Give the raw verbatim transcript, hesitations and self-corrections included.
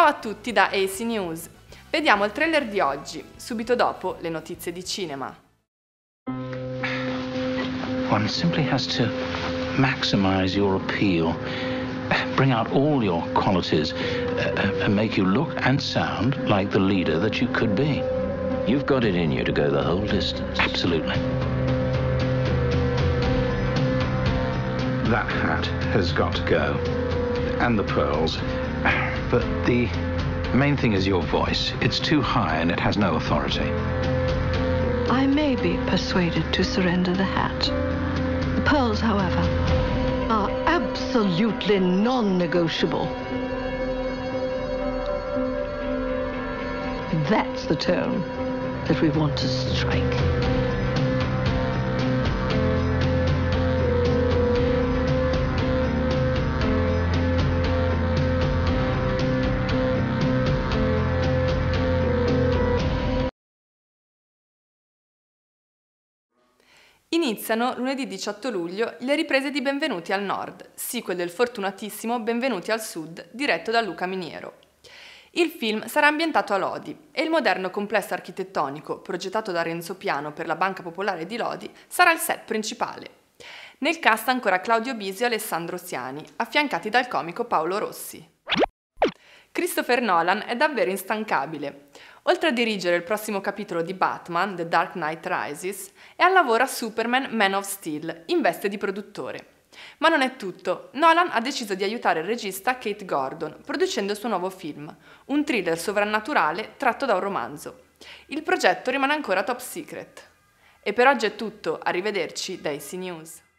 Ciao a tutti da A C News. Vediamo il trailer di oggi, subito dopo le notizie di cinema. One simply has to maximize your appeal, bring out all your qualities, uh, and make you look and sound like the leader that you could be. You've got it in you to go the whole distance. Absolutely. That hat has got to go, and the pearls. But the main thing is your voice. It's too high and it has no authority. I may be persuaded to surrender the hat. The pearls, however, are absolutely non-negotiable. That's the tone that we want to strike. Iniziano lunedì diciotto luglio le riprese di Benvenuti al Nord, sequel del fortunatissimo Benvenuti al Sud, diretto da Luca Miniero. Il film sarà ambientato a Lodi e il moderno complesso architettonico, progettato da Renzo Piano per la Banca Popolare di Lodi, sarà il set principale. Nel cast ancora Claudio Bisio e Alessandro Siani, affiancati dal comico Paolo Rossi. Christopher Nolan è davvero instancabile. Oltre a dirigere il prossimo capitolo di Batman, The Dark Knight Rises, è al lavoro a Superman Man of Steel, in veste di produttore. Ma non è tutto. Nolan ha deciso di aiutare il regista Kate Gordon, producendo il suo nuovo film, un thriller sovrannaturale tratto da un romanzo. Il progetto rimane ancora top secret. E per oggi è tutto, arrivederci da A C News.